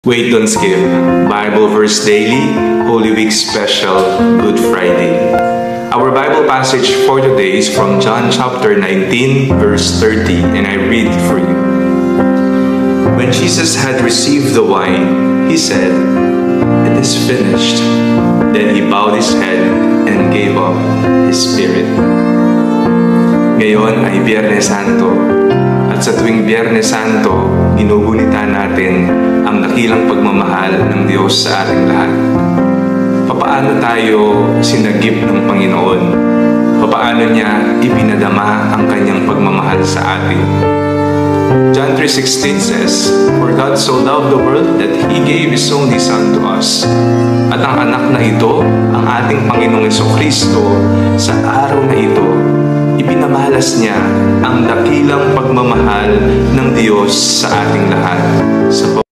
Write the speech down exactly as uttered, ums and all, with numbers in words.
Wait, don't skip. Bible Verse Daily, Holy Week Special, Good Friday. Our Bible passage for today is from John chapter nineteen, verse thirty, and I read it for you. When Jesus had received the wine, he said, "It is finished." Then he bowed his head and gave up his spirit. Ngayon ay Biyernes Santo. At sa tuwing Biyernes Santo, ginugunita natin ang dakilang pagmamahal ng Diyos sa ating lahat. Papaano tayo sinagip ng Panginoon? Papaano niya ipinadama ang kanyang pagmamahal sa atin? John three sixteen says, "For God so loved the world that He gave His only Son to us." At ang anak na ito, ang ating Panginoong Jesucristo, sa araw na ito, ipinamalas niya ang dakilang pagmamahal ng Diyos sa ating lahat. Sa